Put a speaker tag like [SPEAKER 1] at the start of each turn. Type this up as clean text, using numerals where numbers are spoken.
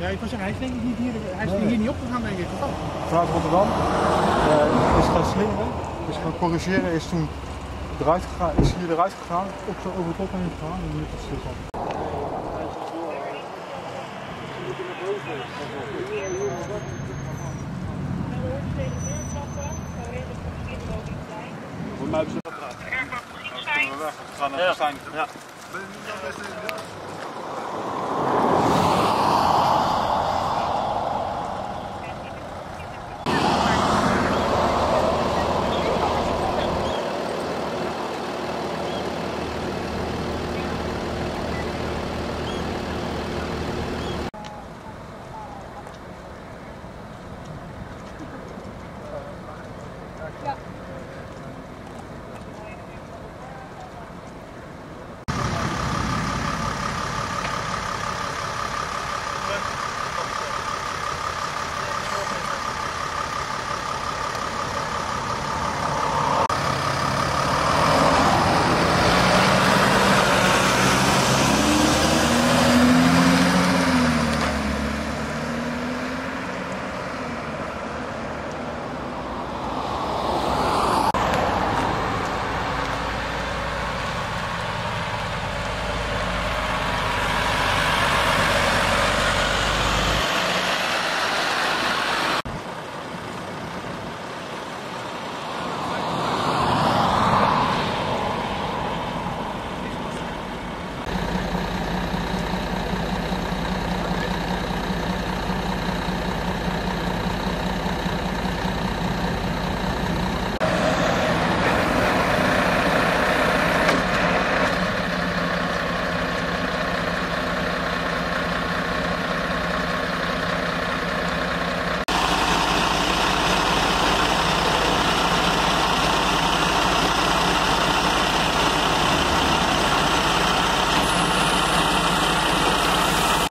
[SPEAKER 1] ik was zeggen, hij is denk ik niet hier, hij is hier niet opgegaan denk ik.
[SPEAKER 2] Vanuit Rotterdam is gaan slingeren, is gaan corrigeren, is toen eruit gegaan, is hier eruit gegaan, over de kop heen gegaan en nu is het stilstand. Voor mij hebben ze dat gedaan. We gaan naar de